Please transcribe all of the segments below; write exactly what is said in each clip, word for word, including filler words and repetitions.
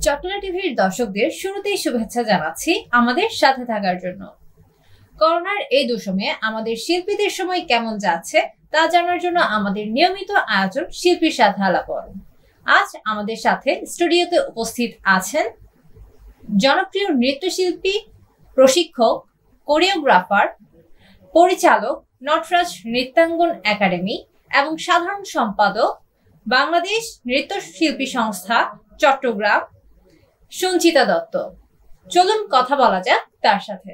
চট্টলা টিভির দর্শকদের শুরুতেই শুভেচ্ছা জানাচ্ছি আমাদের সাথে থাকার জন্য। করোনার এই দুঃসময়ে আমাদের শিল্পীদের সময় কেমন যাচ্ছে তা জানার জন্য আমাদের নিয়মিত আয়োজন শিল্পীর সাথে আলাপন। আজ আমাদের সাথে স্টুডিওতে উপস্থিত আছেন জনপ্রিয় নৃত্যশিল্পী, প্রশিক্ষক, কোরিওগ্রাফার, পরিচালক, নটরাজ নৃত্যাঙ্গন একাডেমি এবং সাধারণ সম্পাদক, বাংলাদেশ নৃত্যশিল্পী সংস্থা চট্টগ্রাম, সঞ্চিতা দত্ত। চলুন কথা বলা যাক তার সাথে।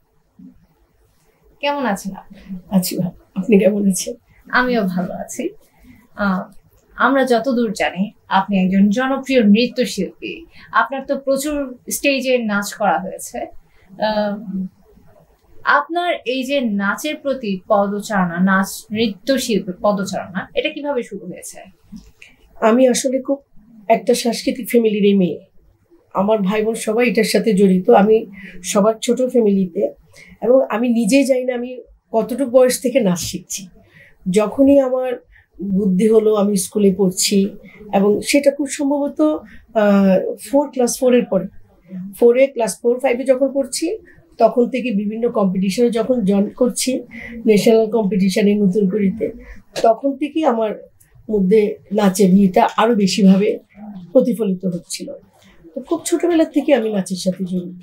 কেমন আছেন আপনি? আছি ভালো, আপনি কেমন আছেন? আমিও ভালো আছি। আহ আমরা যতদূর জানি আপনি একজন জনপ্রিয় নৃত্যশিল্পী। আপনার তো প্রচুর স্টেজে নাচ করা হয়েছে। আহ আপনার এই যে নাচের প্রতি পদচারণা, নাচ নৃত্যশিল্পীর পদচারণা, এটা কিভাবে শুরু হয়েছে? আমি আসলে খুব একটা সাংস্কৃতিক ফ্যামিলির মেয়ে। আমার ভাই বোন সবাই এটার সাথে জড়িত। আমি সবার ছোট ফ্যামিলিতে, এবং আমি নিজেই জানি না আমি কতটুকু বয়স থেকে নাচ শিখছি। যখনই আমার বুদ্ধি হলো, আমি স্কুলে পড়ছি, এবং সেটা খুব সম্ভবত ফোর ক্লাস ফোরের পরে ফোরে ক্লাস ফোর ফাইভে যখন পড়ছি, তখন থেকে বিভিন্ন কম্পিটিশনে যখন জয়েন করছি, ন্যাশনাল কম্পিটিশনে নতুন করিতে, তখন থেকেই আমার মধ্যে নাচের ইয়েটা আরো বেশিভাবে প্রতিফলিত হচ্ছিল। তো খুব ছোটবেলা থেকে আমি নাচের সাথে জড়িত।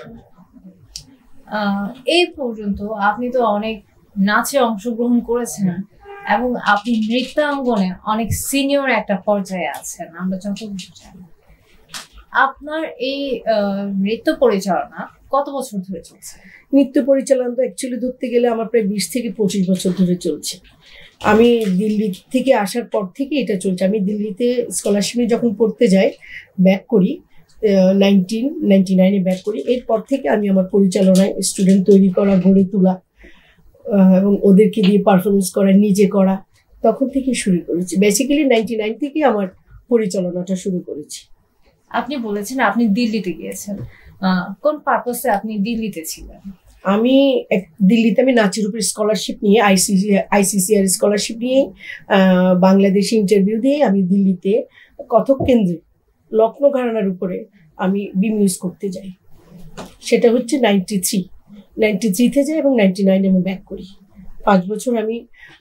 আহ এই পর্যন্ত আপনি তো অনেক নাচে অংশগ্রহণ করেছেন এবং আপনি নৃত্যাঙ্গনে অনেক সিনিয়র একটা পর্যায়ে আছেন, আমরা যতদূর জানি। আপনার এই নৃত্য পরিচালনা কত বছর ধরে চলছে? নৃত্য পরিচালনা তো অ্যাকচুয়ালি ধরতে গেলে আমার প্রায় বিশ থেকে পঁচিশ বছর ধরে চলছে। আমি দিল্লি থেকে আসার পর থেকে এটা চলছে। আমি দিল্লিতে স্কলারশিপে যখন পড়তে যাই, ব্যাক করি, নাইনটিন নাইনটি নাইনে ব্যাক করি। এরপর থেকে আমি আমার পরিচালনায় স্টুডেন্ট তৈরি করা, গড়ে তোলা এবং ওদেরকে দিয়ে পারফরমেন্স করা, নিজে করা, তখন থেকে শুরু করেছি। বেসিক্যালি নাইনটি নাইন থেকে আমার পরিচালনাটা শুরু করেছি। আপনি বলেছেন আপনি দিল্লিতে গিয়েছেন, কোন পারপাসে আপনি দিল্লিতে ছিলেন? আমি দিল্লিতে আমি নাচের উপর স্কলারশিপ নিয়ে, আইসিসি আইসিসিআর স্কলারশিপ নিয়ে বাংলাদেশে ইন্টারভিউ দিয়ে আমি দিল্লিতে কথক কেন্দ্রে লখনৌ ঘরানার উপরে আমি বিমিউজ করতে যাই। সেটা হচ্ছে নাইনটি থ্রি নাইনটি থ্রিতে যাই এবং নাইনটি নাইনে আমি ব্যাক করি। পাঁচ বছর আমি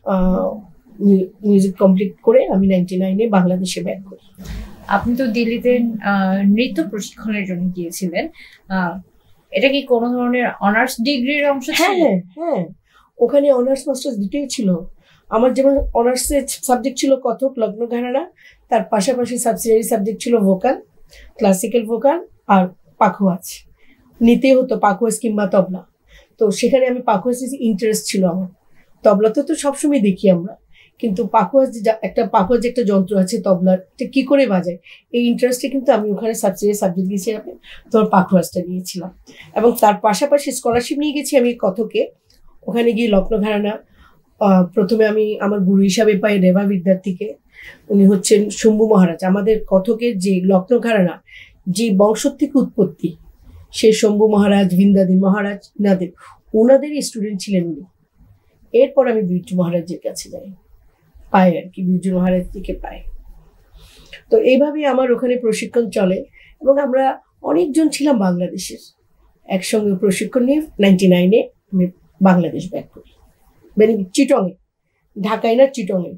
মিউজিক কমপ্লিট করে আমি নাইনটি নাইনে বাংলাদেশে ব্যাক করি। আপনি তো দিল্লিতে নৃত্য প্রশিক্ষণের জন্য গিয়েছিলেন, এটা কি কোনো ধরনের অনার্স ডিগ্রির অংশ ছিল? হ্যাঁ হ্যাঁ, ওখানে অনার্স মাস্টার্স দুটোই ছিল। আমার যেমন অনার্সের সাবজেক্ট ছিল কথক, লখনৌ ঘরানা, তার পাশাপাশি সাবসিডিয়ারি সাবজেক্ট ছিল ভোকাল, ক্লাসিক্যাল ভোকাল আর পাখোয়াজ। নিতে হতো পাখোয়াজ কিংবা তবলা। তো সেখানে আমি পাখোয়াজে ইন্টারেস্ট ছিল আমার। তবলাতে তো সবসময় দেখি আমরা, কিন্তু পাখোয়াজ একটা পাখোয়াজ একটা যন্ত্র আছে তবলার, কি করে বাজায়, এই ইন্টারেস্টে কিন্তু আমি ওখানে সাবসিডিয়ারি সাবজেক্ট হিসেবে তোমার পাখোয়াজটা নিয়েছিলাম। এবং তার পাশাপাশি স্কলারশিপ নিয়ে গেছি আমি কথকে। ওখানে গিয়ে লখনৌ ঘরানা প্রথমে আমি আমার গুরু হিসাবে পাই রেবা বিদ্যার্থীকে। উনি হচ্ছেন শম্ভু মহারাজ। আমাদের কথকের যে লখনৌ ঘরানা যে বংশ থেকে উৎপত্তি, সেই শম্ভু মহারাজ, বৃন্দাদি মহারাজ, ইনাদের ওনাদেরই স্টুডেন্ট ছিলেন উনি। এরপর আমি বিরজু মহারাজের কাছে যাই, পাই আর কি, বিরজু মহারাজ থেকে পাই। তো এইভাবেই আমার ওখানে প্রশিক্ষণ চলে এবং আমরা অনেকজন ছিলাম বাংলাদেশের, একসঙ্গে প্রশিক্ষণ নিয়ে নাইনটি নাইনে আমি বাংলাদেশ ব্যাক করি, মানে চিটংয়ে, ঢাকায় না চিটংয়ে।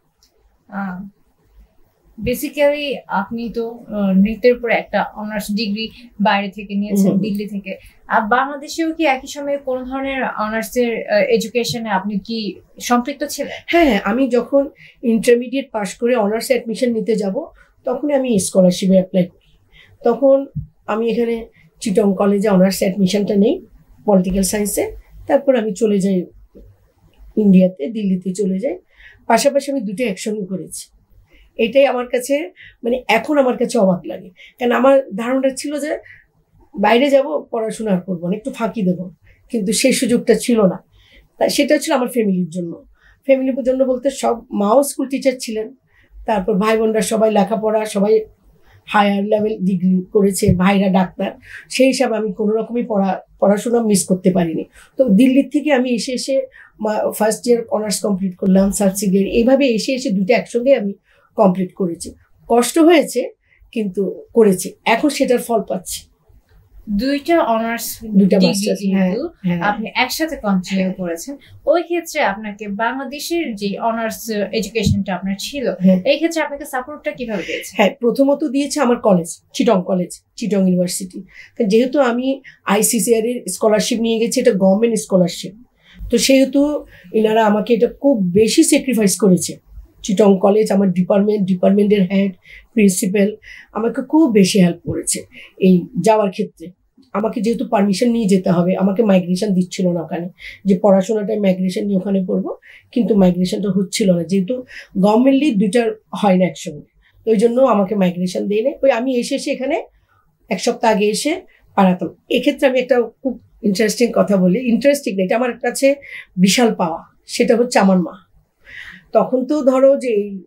বেসিক্যালি আপনি তো নৃত্যের উপরে একটা অনার্স ডিগ্রি বাইরে থেকে নিয়েছেন, দিল্লি থেকে। আর বাংলাদেশেও কি একই সময়ে কোন ধরনের অনার্সের এডুকেশনে আপনি কি সম্পৃক্ত ছিলেন? হ্যাঁ, আমি যখন ইন্টারমিডিয়েট পাস করে অনার্স অ্যাডমিশন নিতে যাব, তখন আমি স্কলারশিপে অ্যাপ্লাই করি। তখন আমি এখানে চিটং কলেজে অনার্স অ্যাডমিশনটা নেই পলিটিক্যাল সায়েন্সে। তারপর আমি চলে যাই ইন্ডিয়াতে, দিল্লিতে চলে যাই। পাশাপাশি আমি দুটো একসঙ্গে করেছি। এটাই আমার কাছে, মানে এখন আমার কাছে অবাক লাগে, কারণ আমার ধারণাটা ছিল যে বাইরে যাব, পড়াশোনা আর করবো না, একটু ফাঁকি দেবো, কিন্তু সেই সুযোগটা ছিল না। তা সেটা ছিল আমার ফ্যামিলির জন্য। ফ্যামিলির জন্য বলতে সব মাও স্কুল টিচার ছিলেন, তারপর ভাই বোনরা সবাই লেখাপড়া, সবাই হায়ার লেভেল ডিগ্রি করেছে, ভাইরা ডাক্তার। সেই হিসাবে আমি কোনো রকমই পড়া পড়াশোনা মিস করতে পারিনি। তো দিল্লির থেকে আমি এসে এসে ফার্স্ট ইয়ার অনার্স কমপ্লিট করলাম, সাবসিডিয়ারি, এইভাবে এসে এসে দুটো একসঙ্গে আমি কমপ্লিট করেছি। কষ্ট হয়েছে, কিন্তু করেছি, এখন সেটার ফল পাচ্ছি। দুইটা অনার্স দুইটা ডিগ্রি মাস্টার্স, যেহেতু হ্যাঁ আপনি একসাথে কন্টিনিউ করেছেন, ওই ক্ষেত্রে আপনাকে বাংলাদেশের যে অনার্স এডুকেশনটা আপনার ছিল, হ্যাঁ এই ক্ষেত্রে আপনাকে সাপোর্টটা কিভাবে দিয়েছে? হ্যাঁ প্রথমত দিয়েছে আমার কলেজ, চিটং কলেজ, চিটং ইউনিভার্সিটি। যেহেতু আমি আইসিসিআর এর স্কলারশিপ নিয়ে গেছি, এটা গভর্নমেন্ট স্কলারশিপ, তো সেহেতু এনারা আমাকে এটা খুব বেশি স্যাক্রিফাইস করেছে। চিটং কলেজ, আমার ডিপার্টমেন্ট, ডিপার্টমেন্টের হেড, প্রিন্সিপাল আমাকে খুব বেশি হেল্প করেছে এই যাওয়ার ক্ষেত্রে। আমাকে যেহেতু পারমিশন নিয়ে যেতে হবে, আমাকে মাইগ্রেশন দিচ্ছিল না ওখানে, যে পড়াশোনাটা মাইগ্রেশন নিয়ে ওখানে করবো, কিন্তু মাইগ্রেশনটা হচ্ছিল না, যেহেতু গভর্নমেন্টলি দুইটার হয় না একসঙ্গে, ওই জন্য আমাকে মাইগ্রেশন দিয়ে নেই। ওই আমি এসে এসে এখানে এক সপ্তাহ আগে এসে পাঠাতাম। এক্ষেত্রে আমি একটা খুব ইন্টারেস্টিং কথা বলি, ইন্টারেস্টিং না, এটা আমার কাছে বিশাল পাওয়া। সেটা হচ্ছে আমার মা, তখন তো ধরো যে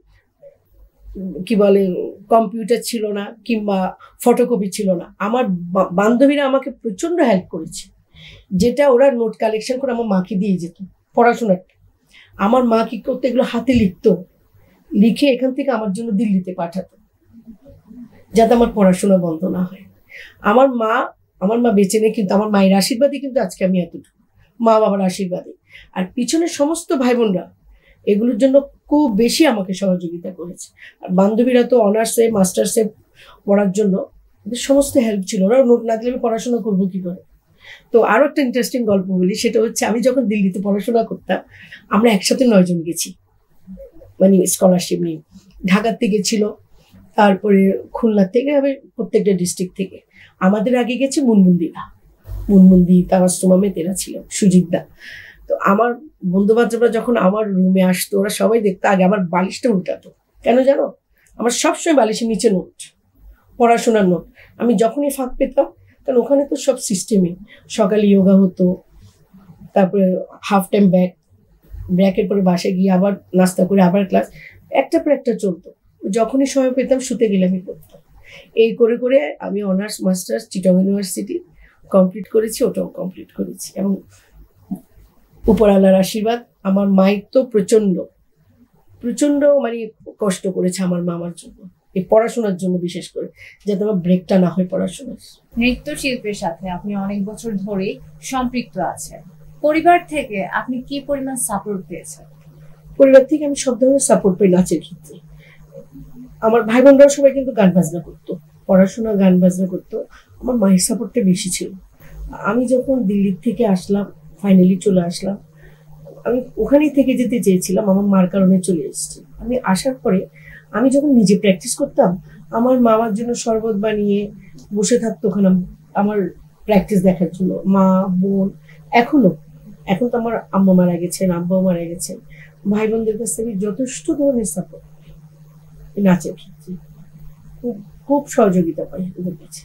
কি বলে কম্পিউটার ছিল না কিংবা ফটোকপি ছিল না, আমার বান্ধবীরা আমাকে প্রচন্ড হেল্প করেছে, যেটা ওরা নোট কালেকশন করে আমার মাকে দিয়ে যেত পড়াশোনাটা। আমার মা কি করতো, এগুলো হাতে লিখতো, লিখে এখান থেকে আমার জন্য দিল্লিতে পাঠাতো, যাতে আমার পড়াশোনা বন্ধ না হয়। আমার মা আমার মা বেঁচে নেই, কিন্তু আমার মায়ের আশীর্বাদই কিন্তু আজকে আমি এতটুকু, মা বাবার আশীর্বাদে। আর পিছনে সমস্ত ভাই বোনরা এগুলোর জন্য খুব বেশি আমাকে সহযোগিতা করেছে। আর বান্ধবীরা তো অনার্সে মাস্টার্সে পড়ার জন্য এদের সমস্ত হেল্প ছিল, ওরা নোট না দিলে আমি পড়াশোনা করবো কি করে। তো আরো একটা ইন্টারেস্টিং গল্প বলি, সেটা হচ্ছে আমি যখন দিল্লিতে পড়াশোনা করতাম, আমরা একসাথে নয়জন গেছি, মানে স্কলারশিপ নিয়ে। ঢাকার থেকে ছিল, তারপরে খুলনা থেকে, আমি প্রত্যেকটা ডিস্ট্রিক্ট থেকে। আমাদের আগে গেছে মুনমুন্দিরা, মুনমুন্দি, তাবাসসুমা মেতেরা ছিল, সুজিতদা। তো আমার বন্ধু বান্ধবরা যখন আমার রুমে আসতো, ওরা সবাই দেখতো আগে আমার বালিশটা উল্টাতো। কেন জানো? আমার সবসময় বালিশের নিচে নোট, পড়াশোনার নোট। আমি যখনই ফাঁক পেতাম, কারণ ওখানে তো সব সিস্টেমে, সকালে যোগা হতো, তারপরে হাফ টাইম ব্যাক, ব্রেকের পরে বাসায় গিয়ে আবার নাস্তা করে আবার ক্লাস, একটা পর একটা চলতো। যখনই সময় পেতাম শুতে গেলে আমি পড়তাম। এই করে করে আমি honours masters Chittagong university complete করেছি, ওটাও কমপ্লিট করেছি। এবং উপরওয়ালার আশীর্বাদ, আমার মায়ের তো প্রচন্ড প্রচন্ড মানে কষ্ট করেছে আমার মা আমার জন্য, এই পড়াশোনার জন্য, বিশেষ করে যাতে আমার ব্রেকটা না হয় পড়াশোনার। নৃত্যশিল্পের সাথে আপনি অনেক বছর ধরেই সম্পৃক্ত আছেন, পরিবার থেকে আপনি কি পরিমাণ সাপোর্ট পেয়েছেন? পরিবার থেকে আমি সব ধরনের সাপোর্ট পাই নাচের ক্ষেত্রে। আমার ভাই বোনরাও সবাই কিন্তু গান বাজনা করতো, পড়াশোনা গান বাজনা করতো, আমার মায়ের সাপোর্টটা বেশি ছিল। আমি যখন দিল্লির থেকে আসলাম, ফাইনালি চলে আসলাম, আমি ওখানেই থেকে যেতে চেয়েছিলাম, আমার মার কারণে চলে এসেছি। আমি আসার পরে আমি যখন নিজে প্র্যাকটিস করতাম, আমার মামার জন্য শরবত বানিয়ে বসে থাকতো ওখানে আমার প্র্যাকটিস দেখার জন্য, মা বোন। এখনো এখন তো আমার আম্মা মারা গেছেন, আব্বাও মারা গেছেন, ভাই বোনদের কাছ থেকে যথেষ্ট ধরনের সাপোর্ট নাচের ক্ষেত্রে, খুব খুব সহযোগিতা পাই ওদের কাছে।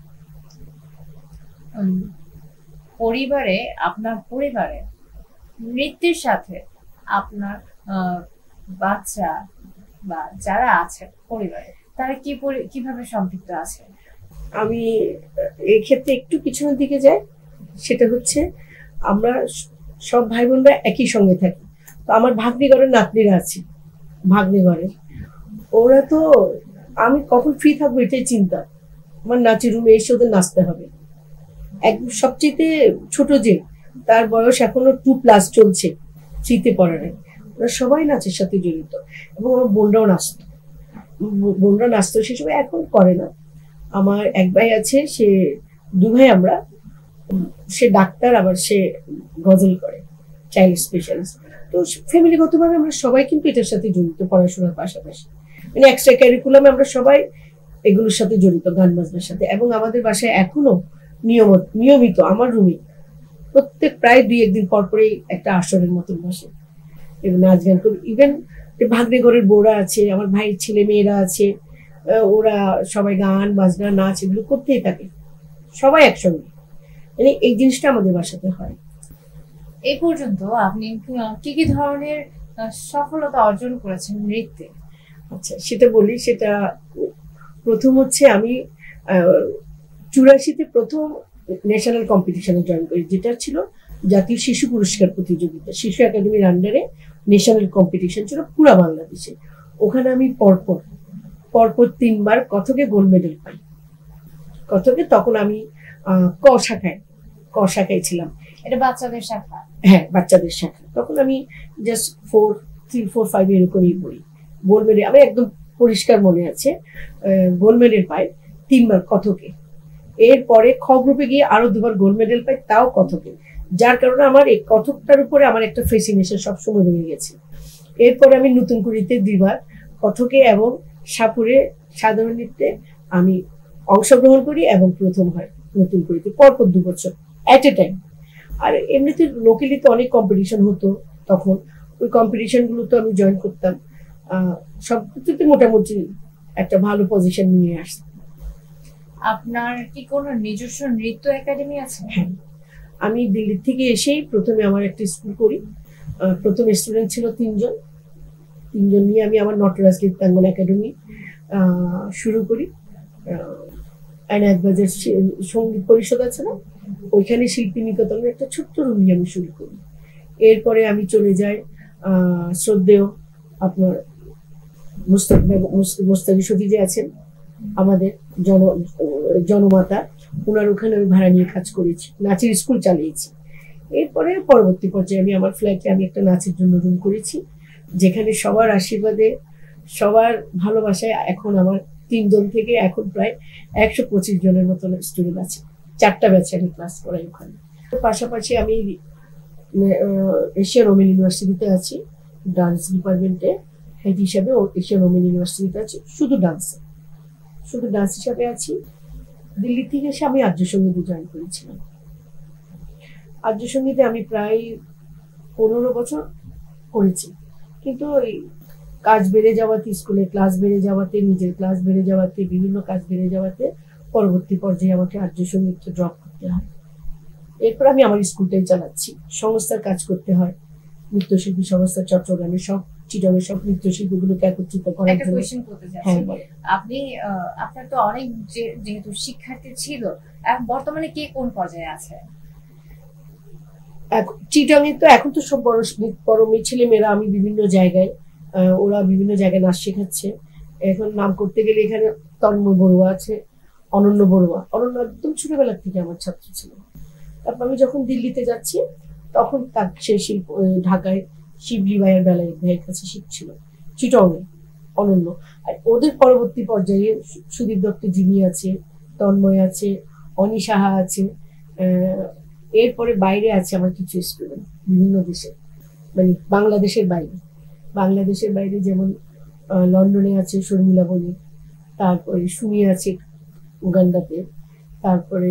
পরিবারে, আপনার পরিবারে নৃত্যের সাথে আপনার বাচ্চা বা যারা আছে পরিবারে, তারা কি কিভাবে সম্পৃক্ত আছে? আমি এই ক্ষেত্রে একটু পিছনের দিকে যাই, সেটা হচ্ছে আমরা সব ভাই বোনরা একই সঙ্গে থাকি। তো আমার ভাগ্নি ঘরের নাতনিরা আছে, ভাগ্নি ঘরের, ওরা তো আমি কখন ফ্রি থাকবো এটাই চিন্তা। আমার নাচের রুমে এসে ওদের নাচতে হবে। এক সবচেয়ে ছোট যে, তার বয়স এখনো টু প্লাস চলছে, থ্রিতে পড়ে নাই, ওরা সবাই নাচের সাথে জড়িত। এবং আমার বোনরাও নাচতো, বোনরা নাচতো সে সময়, এখন করে না। আমার এক ভাই আছে, সে দু ভাই আমরা, সে ডাক্তার, আবার সে গজল করে, চাইল্ড স্পেশালিস্ট। তো ফ্যামিলিগতভাবে আমরা সবাই কিন্তু এটার সাথে জড়িত, পড়াশোনার পাশাপাশি, মানে এক্সট্রা ক্যারিকুলামে আমরা সবাই এগুলোর সাথে জড়িত, গান বাজনার সাথে। এবং আমাদের বাসায় এখনো নিয়মিত নিয়মিত আমার রুমে প্রত্যেক প্রায় দুই একদিন পর পরেই একটা আসরের মতন বসে এবং নাচ গান করি। ইভেন ভাগ্নে ঘরের বউরা আছে, আমার ভাইয়ের ছেলে মেয়েরা আছে, ওরা সবাই গান বাজনা নাচ এগুলো করতেই থাকে, সবাই একসঙ্গে। মানে এই জিনিসটা আমাদের বাসাতে হয়। এই পর্যন্ত আপনি কি কি ধরনের সফলতা অর্জন করেছেন নৃত্যে? আচ্ছা, সেটা বলি। সেটা প্রথম হচ্ছে আমি চুরাশিতে প্রথম ন্যাশনাল কম্পিটিশনে জয়েন করি, যেটা ছিল জাতীয় শিশু পুরস্কার প্রতিযোগিতা, শিশু একাডেমির আন্ডারে ন্যাশনাল কম্পিটিশন ছিল পুরা বাংলাদেশে। ওখানে আমি পরপর পরপর তিনবার কথকে গোল্ড মেডেল পাই। কথকে তখন আমি ক শাখায় ক শাখায় ছিলাম। এটা বাচ্চাদের শাখা? হ্যাঁ, বাচ্চাদের শাখা। তখন আমি just four three four five এরকমই পড়ি। গোল্ড মেডেল আমি একদম পরিষ্কার মনে আছে, গোল্ড মেডেল পাই তিনবার কথকে। এরপরে খ গ্রুপে গিয়ে আরো দুবার গোল্ড মেডেল পাই, তাও কথকে। যার কারণে আমার এই কথকটার উপরে আমার একটা ফেসিনেশন সবসময় রয়ে গেছে। এরপরে আমি নতুন কুড়িতে দুইবার কথকে এবং সাপুরে সাধারণ নৃত্যে আমি অংশগ্রহণ করি এবং প্রথম হয় নতুন কুড়িতে, পরপর দু বছর অ্যাট এ টাইম। আর এমনিতে লোকালি তো অনেক কম্পিটিশন হতো তখন, ওই কম্পিটিশন গুলো তো আমি জয়েন করতাম, সব কিছুতে মোটামুটি একটা ভালো পজিশন নিয়ে আসতাম। আপনার কি কোনো নিজস্ব নৃত্য একাডেমি আছে? হ্যাঁ, আমি দিল্লি থেকে এসেই প্রথমে আমার একটা স্কুল করি। প্রথম স্টুডেন্ট ছিল তিনজন তিনজন নিয়ে আমি আমার নটরাজ নৃত্যাঙ্গন একাডেমি শুরু করি। এনায়তবাজার সঙ্গীত পরিষদ আছে না, ওইখানে শিল্পী নিকেতনের একটা ছোট্ট রুম নিয়ে আমি শুরু করি। এরপরে আমি চলে যাই শ্রদ্ধেয় আপনার মুস্তাক মুস্তাকি শফি যে আছেন আমাদের জন জনমাতা, ওনার ওখানে আমি ভাড়া নিয়ে কাজ করেছি, নাচের স্কুল চালিয়েছি। এরপরে পরবর্তী পর্যায়ে আমি আমার ফ্ল্যাটে আমি একটা নাচের জন্য রুম করেছি, যেখানে সবার আশীর্বাদে সবার ভালোবাসায় এখন আমার তিনজন থেকে এখন প্রায় একশো পঁচিশ জনের মতন স্টুডেন্ট আছে। চারটা ব্যাচে আমি ক্লাস করাই ওখানে। পাশাপাশি আমি এশিয়ান ওমেন ইউনিভার্সিটিতে আছি ডান্স ডিপার্টমেন্টে হেড হিসাবে। এশিয়ান ওমেন ইউনিভার্সিটিতে আছি শুধু ডান্সে, শুধু ডান্স হিসাবে আছি। দিল্লি থেকে এসে আমি আর্য সঙ্গীতে জয়েন করেছিলাম। আর্য সঙ্গীতে আমি প্রায় পনেরো বছর করেছি, কিন্তু ওই কাজ বেড়ে যাওয়াতে, স্কুলে ক্লাস বেড়ে যাওয়াতে, নিজের ক্লাস বেড়ে যাওয়াতে, বিভিন্ন কাজ বেড়ে যাওয়াতে পরবর্তী পর্যায়ে আমাকে আর্য সঙ্গীতকে ড্রপ করতে হয়। এরপর আমি আমার স্কুলটাই চালাচ্ছি, সংস্থার কাজ করতে হয়, নৃত্যশিল্পী সংস্থা চট্টগ্রামের সব চিটাগের সব নৃত্যশিল্পীগুলোকে একত্রিত করার জন্য। হ্যাঁ, আপনি আপনার তো অনেক যেহেতু শিক্ষার্থী ছিল, বর্তমানে কে কোন পর্যায়ে আছে? চিটাঙে তো এখন তো সব বড় বড় মেয়ে ছেলে মেয়েরা, আমি বিভিন্ন জায়গায় ওরা বিভিন্ন জায়গায় নাচ শেখাচ্ছে। এখন নাম করতে গেলে এখানে তন্ময় বড়ুয়া আছে, অনন্য বড়ুয়া। অনন্য একদম ছোটবেলার থেকে আমার ছাত্র ছিল। তারপর আমি যখন দিল্লিতে যাচ্ছি তখন তার সেই শিল্প ঢাকায় শিবলি ভাইয়ের বেলায় ভাইয়ের কাছে শিখছিল চিটংয়ে অনন্য। আর ওদের পরবর্তী পর্যায়ে সুদীপ দত্ত জিমি আছে, তন্ময় আছে, অনি সাহা আছে। এরপরে বাইরে আছে আমার কিছু স্টুডেন্ট বিভিন্ন দেশে, মানে বাংলাদেশের বাইরে। বাংলাদেশের বাইরে যেমন লন্ডনে আছে শর্মিলা বলি, তারপরে সুমি আছে উগান্ডাতে, তারপরে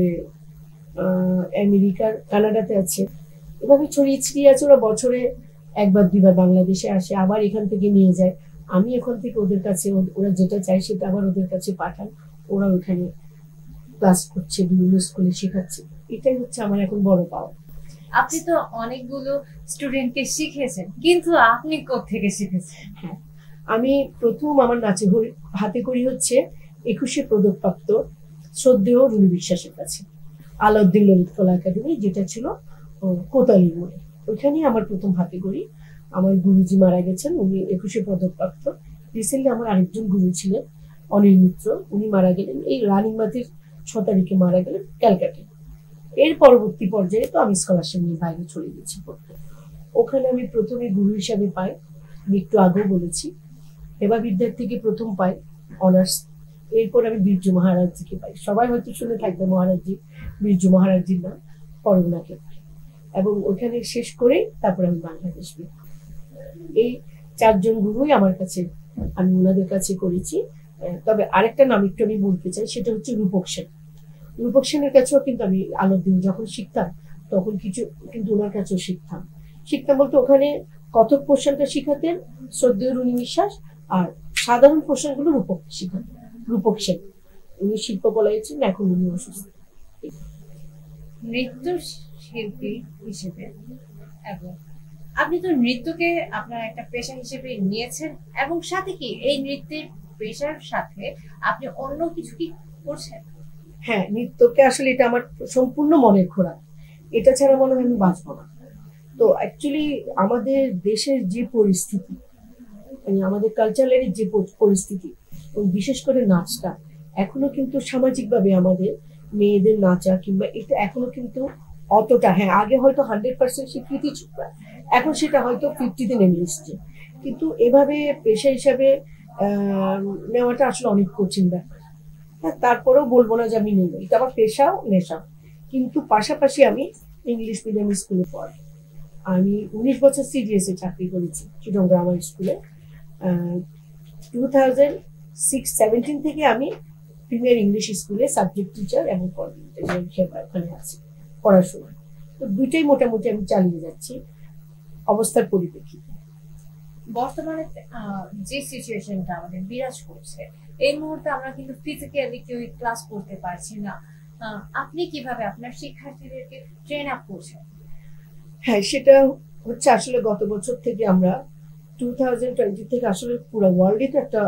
আমেরিকার কানাডাতে আছে। এভাবে ছড়িয়ে ছিটিয়ে আছে। ওরা বছরে একবার দুইবার বাংলাদেশে আসে, আবার এখান থেকে নিয়ে যায়। আমি এখান থেকে ওদের কাছে ওরা যেটা চাই সেটা আবার ওদের কাছে পাঠান, ওরা ওখানে ক্লাস করছে, বিভিন্ন স্কুলে শেখাচ্ছে। এটাই হচ্ছে আমার এখন বড় পাওয়া। আপনি তো অনেকগুলো স্টুডেন্টকে শিখিয়েছেন, কিন্তু আপনি কোত্থেকে শিখেছেন? হ্যাঁ, আমি প্রথম আমার নাচে হাতে করি হচ্ছে একুশে পদকপ্রাপ্ত শ্রদ্ধেয় রুনি বিশ্বাসের কাছে, আলাউদ্দিন ললিত কলা একাডেমি, যেটা ছিল কোতালি মোড়ে। ওইখানেই আমার প্রথম হাতে করি। আমার গুরুজি মারা গেছেন, উনি একুশে পদকপ্রাপ্ত। রিসেন্টলি আমার আরেকজন গুরু ছিলেন অনিল মিত্র, উনি মারা গেলেন এই রানিং মাসের ছ তারিখে মারা গেলেন ক্যালকাটায়। এর পরবর্তী পর্যায়ে তো আমি স্কলারশিপ নিয়ে বাইরে চলে গেছি পড়তে। ওখানে আমি প্রথমে গুরু হিসাবে পাই, আমি একটু আগেও বলেছি, এবার বিদ্যার্থীকে প্রথম পাই অনার্স। এরপর আমি বীরজু মহারাজজিকে পাই, সবাই হয়তো শুনে থাকবে মহারাজজি, বীরজু মহারাজজির নাম, করোনাকে পাই। এবং ওখানে শেষ করে তারপরে আমি বাংলাদেশ পাই। এই চারজন গুরুই আমার কাছে, আমি ওনাদের কাছে করেছি। তবে আরেকটা নাম একটু আমি বলতে চাই, সেটা হচ্ছে রূপক সেন। রূপক সেনের কাছেও কিন্তু আমি আলাউদ্দিন যখন শিখতাম তখন কিছু কিন্তু ওনার কাছেও শিখতাম শিখতাম বলতে ওখানে কথক পোর্শনটা শিখাতেন শ্রদ্ধেয় রুনি বিশ্বাস, আর সাধারণ পোর্শনগুলো রূপক শিখাতেন রূপক সেন। উনি শিল্পকলায় ছিলেন, এখন উনি অসুস্থ। নৃত্য শিল্পী হিসেবে এবং আপনি তো নৃত্যকে আপনার একটা পেশা হিসেবে নিয়েছেন, এবং সাথে কি এই নৃত্যের পেশার সাথে আপনি অন্য কিছু কি করছেন? হ্যাঁ, নৃত্যকে আসলে এটা আমার সম্পূর্ণ মনের খোরাক, এটা ছাড়া মনে হয় আমি বাঁচবো না। তো অ্যাকচুয়ালি আমাদের দেশের যে পরিস্থিতি, মানে আমাদের কালচারের যে পরিস্থিতি, বিশেষ করে নাচটা এখনো কিন্তু সামাজিকভাবে আমাদের মেয়েদের নাচা কিংবা এটা এখনো কিন্তু অতটা, হ্যাঁ আগে হয়তো হান্ড্রেড পার্সেন্ট স্বীকৃতি ছিল, এখন সেটা হয়তো ফিফটিতে নেমে এসছে। কিন্তু এভাবে পেশা হিসাবে নেওয়াটা আসলে অনেক কঠিন ব্যাপার। হ্যাঁ, তারপরেও বলবো না যে আমি নেই, এটা আমার পেশাও নেশা। কিন্তু পাশাপাশি আমি ইংলিশ মিডিয়াম স্কুলে পড়ি। আমি উনিশ বছর সিডিএস এ চাকরি করেছি চিটং গ্রামার স্কুলে। টু থাউজেন্ড সিক্স সেভেন্টিন থেকে আমি প্রিমিয়ার ইংলিশ স্কুলে সাবজেক্ট টিচার এবং ওখানে আছি পড়াশোনা। তো দুইটাই মোটামুটি আমি চালিয়ে যাচ্ছি অবস্থার পরিপ্রেক্ষিতে। বর্তমানে যে সিচুয়েশনটা আমাদের বিরাজ করছে, এই মুহূর্তে আমরা কিন্তু ফিজিক্যালি কেউ ক্লাস করতে পারছি না। আপনি কিভাবে আপনার শিক্ষার্থীদেরকে ট্রেন আপ করছেন? হ্যাঁ, সেটা হচ্ছে আসলে গত বছর থেকে আমরা টু থাউজেন্ড টোয়েন্টি থেকে আসলে পুরো ওয়ার্ল্ডে তো একটা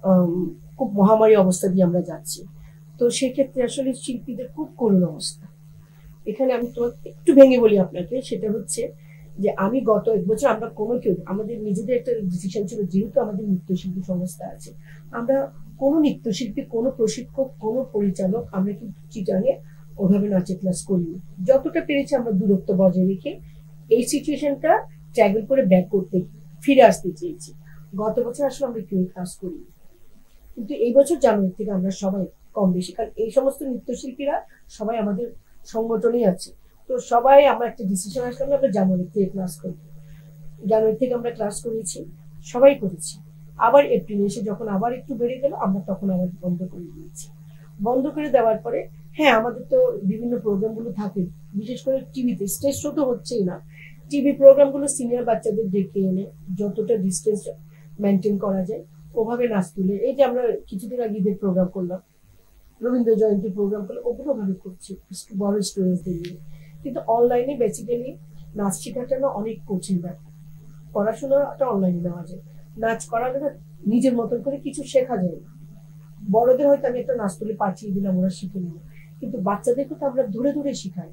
খুব মহামারী অবস্থা দিয়ে আমরা যাচ্ছি। তো সেক্ষেত্রে আসলে শিল্পীদের খুব করুণ অবস্থা। এখানে আমি তোমার একটু ভেঙে বলি আপনাকে, সেটা হচ্ছে যে আমি গত এক বছর আমরা কোনো কেউ আমাদের নিজেদের একটা ডিসিশন ছিল, যেহেতু আমাদের নৃত্যশিল্পী সংস্থা আছে, আমরা কোনো নৃত্যশিল্পী, কোনো প্রশিক্ষক, কোনো পরিচালক আমরা কিন্তু চিটাঙে ওভাবে নাচের ক্লাস করিনি। যতটা পেরেছি আমরা দূরত্ব বজায় রেখে এই সিচুয়েশনটা ট্র্যাভেল করে ব্যাক করতে ফিরে আসতে চেয়েছি। গত বছর আসলে আমরা কেউ ক্লাস করিনি, কিন্তু এই বছর জানুয়ারি থেকে আমরা সবাই কম বেশি, কারণ এই সমস্ত নৃত্যশিল্পীরা সবাই আমাদের সংগঠনেই আছে, তো সবাই আমরা একটা ডিসিশন আসলাম আমরা জানুয়ারি থেকে ক্লাস করব। জানুয়ারি থেকে আমরা ক্লাস করেছি, সবাই করেছি। আবার এপ্রিল এসে যখন আবার একটু বেড়ে গেল, আমরা তখন আবার বন্ধ করে দিয়েছি। বন্ধ করে দেওয়ার পরে হ্যাঁ, আমাদের তো বিভিন্ন প্রোগ্রামগুলো থাকে, বিশেষ করে টিভিতে, স্টেজ শো তো হচ্ছেই না, টিভি প্রোগ্রামগুলো সিনিয়র বাচ্চাদের ডেকে এনে যতটা ডিস্টেন্স মেনটেন করা যায় ওভাবে নাচ তুলে, এই যে আমরা কিছুদিন আগে ঈদের প্রোগ্রাম করলাম, রবীন্দ্র জয়ন্তী প্রোগ্রাম করলে ওগুলো ভাবে করছি বড় স্টুডেন্টদের নিয়ে। কিন্তু অনলাইনে বেসিক্যালি নাচ শেখাটা না অনেক কঠিন ব্যাপার। পড়াশোনাটা অনলাইনে নেওয়া যায়, নাচ করালে না নিজের মতন করে কিছু শেখা যায় না। বড়দের হয়তো আমি একটা নাচ তুলে পাঠিয়ে দিলাম, ওরা শিখে নিল, কিন্তু বাচ্চাদেরকে তো আমরা ধরে ধরে শিখাই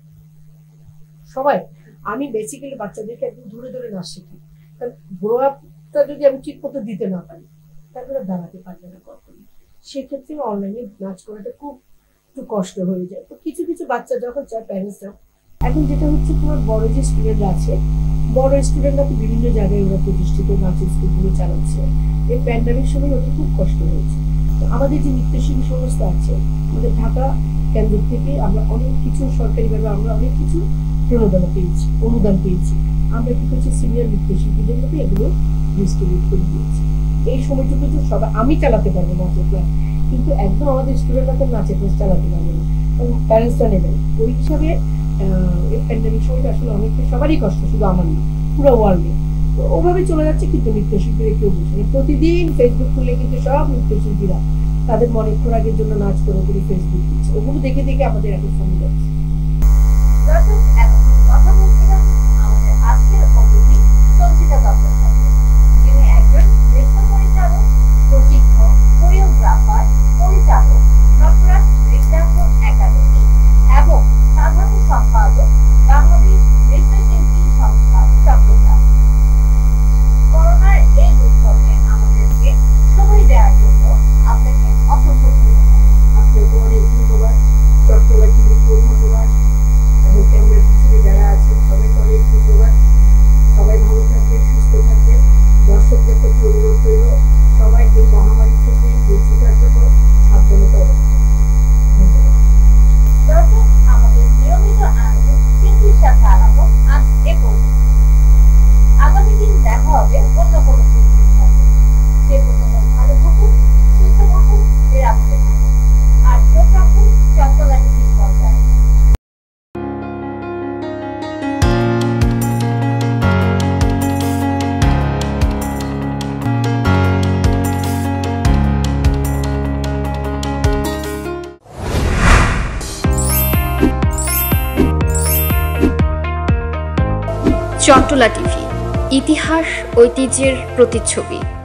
সবাই। আমি বেসিক্যালি বাচ্চাদেরকে একদম ধরে ধরে নাচ শিখি, কারণ গ্রো আপটা যদি আমি ঠিক মতো দিতে না পারি তাহলে দাঁড়াতে পারবে না কখনো। সেক্ষেত্রে অনলাইনে নাচ করাটা খুব একটু কষ্ট হয়ে যায়। তো কিছু কিছু বাচ্চা যখন চায় প্যারেন্টসরা, এখন যেটা হচ্ছে তোমার বড় যে স্টুডেন্ট আছে, বড় স্টুডেন্টরা তো বিভিন্ন জায়গায় ওরা প্রতিষ্ঠিত নাচের স্কুলগুলো চালাচ্ছে। এই প্যান্ডামিক সময় ওদের খুব কষ্ট হয়েছে। তো আমাদের যে নৃত্যশিল্পী সংস্থা আছে, আমাদের ঢাকা কেন্দ্র থেকে আমরা অনেক কিছু সরকারিভাবে আমরা অনেক কিছু প্রণোদনা পেয়েছি, অনুদান পেয়েছি। আমরা কি করছি, সিনিয়র নৃত্যশিল্পীদের মধ্যে এগুলো ডিস্ট্রিবিউট করে দিয়েছি। এই সময়টুকু তো সবাই আমি চালাতে পারবো নাচের ক্লাস, কিন্তু একদম আমাদের স্টুডেন্টরা তো নাচের ক্লাস চালাতে পারবে না, কারণ প্যারেন্টসরা নেবেন। ওই হিসাবে এই প্যান্ডামিক সময়টা আসলে অনেকটা সবারই কষ্ট, শুধু আমার না, পুরো ওয়ার্ল্ডে। তো ওভাবে চলে যাচ্ছে, কিন্তু নৃত্যশিল্পীরা কেউ বুঝে না। প্রতিদিন ফেসবুক খুললে কিন্তু সব নৃত্যশিল্পীরা তাদের মনে খোরাকের জন্য নাচ করে করে ফেসবুক দিচ্ছে, ওগুলো দেখে দেখে আমাদের এখন কমে যাচ্ছে। কথা বলছিলাম আমাদের আজকের অতিথি সঞ্চিতা দত্তের সাথে, যিনি একজন নৃত্য পরিচালক, প্রশিক্ষক, কোরিওগ্রাফার, পরিচালক, নটরাজ নৃত্যাঙ্গন একাডেমি এবং সাধারণ সম্পাদক বাংলাদেশ নৃত্যশিল্পী সংস্থা চট্টগ্রাম। করোনার এই দুর্যোগে আমাদেরকে সময় দেওয়ার জন্য আপনাকে অসংখ্য ধন্যবাদ। আপনাকে অনেক ধন্যবাদ, চট্টগ্রাম টিভিকে ধন্যবাদ, এবং ক্যামেরার পিছনে যারা আছেন সবাইকে অনেক ধন্যবাদ। সবাই ভালো থাকবেন, সুস্থ থাকবেন। দর্শকদের প্রতি অনুরোধ রইল সবাই এই মহামারী থেকে বেঁচে থাকার জন্য সাবধানতা অবলম্বন। ধন্যবাদ। দর্শক, আমাদের নিয়মিত আয়োজন শিল্পীর সাথে আলাপন আজ এ পর্যন্ত। আগামী দিন দেখা হবে অন্য কোনো শিল্পীর সাথে। সে পর্যন্ত ভালো থাকুন, সুস্থ থাকুন, নিরাপদে থাকুন, আর চোখ রাখুন চট্টগ্রাম টিভির পর্দায়। চট্টলা টিভি, ইতিহাস ঐতিহ্যের প্রতিচ্ছবি।